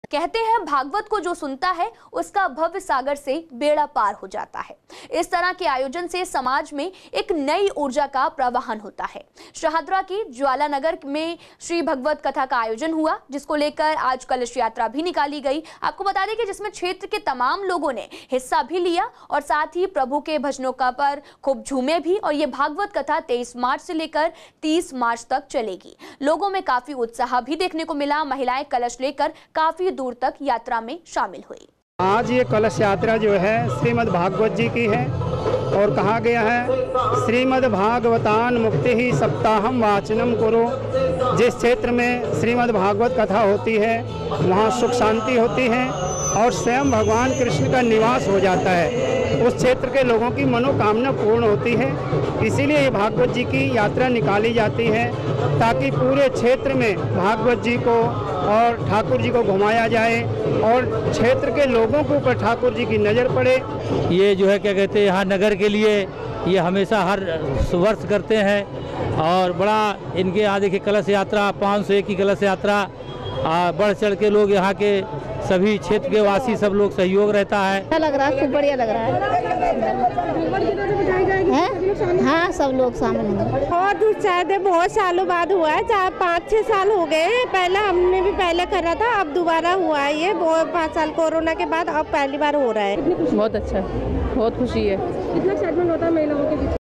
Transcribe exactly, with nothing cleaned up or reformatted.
कहते हैं भागवत को जो सुनता है उसका भव्य सागर से बेड़ा पार हो जाता है। इस तरह के आयोजन से समाज में एक नई ऊर्जा का प्रवाहन होता है। शहादरा की ज्वाला नगर में श्री भगवत कथा का आयोजन हुआ, जिसको लेकर आज कलश यात्रा भी निकाली गई। आपको बता दें कि जिसमें क्षेत्र के तमाम लोगों ने हिस्सा भी लिया और साथ ही प्रभु के भजनों का पर खूब झूमे भी। और ये भागवत कथा तेईस मार्च से लेकर तीस मार्च तक चलेगी। लोगों में काफी उत्साह भी देखने को मिला। महिलाएं कलश लेकर काफी दूर तक यात्रा में शामिल हुई। आज ये कलश यात्रा जो है श्रीमद् भागवत जी की है और कहा गया है श्रीमद् भागवतान मुक्ति ही सप्ताहम वाचनम करो। जिस क्षेत्र में श्रीमद् भागवत कथा होती है वहाँ सुख शांति होती है और स्वयं भगवान कृष्ण का निवास हो जाता है। उस क्षेत्र के लोगों की मनोकामना पूर्ण होती है। इसीलिए ये भागवत जी की यात्रा निकाली जाती है ताकि पूरे क्षेत्र में भागवत जी को और ठाकुर जी को घुमाया जाए और क्षेत्र के लोगों के ऊपर ठाकुर जी की नज़र पड़े। ये जो है क्या कहते हैं यहाँ नगर के लिए ये हमेशा हर वर्ष करते हैं और बड़ा इनके यहाँ देखिए कलश यात्रा पाँच सौ एक की कलश यात्रा बढ़ चढ़ के लोग यहाँ के सभी क्षेत्र के वासी सब लोग सहयोग रहता है। अच्छा लग रहा है, खूब बढ़िया लग रहा है। हाँ, सब लोग शामिल हैं। बहुत उत्साह है, बहुत सालों बाद हुआ है, चार पाँच छः साल हो गए हैं। पहले हमने भी पहले करा था, अब दोबारा हुआ है ये बहुत पाँच साल कोरोना के बाद अब पहली बार हो रहा है। बहुत अच्छा, बहुत खुशी है। कितना एक्साइटमेंट होता है महिलाओं के बीच?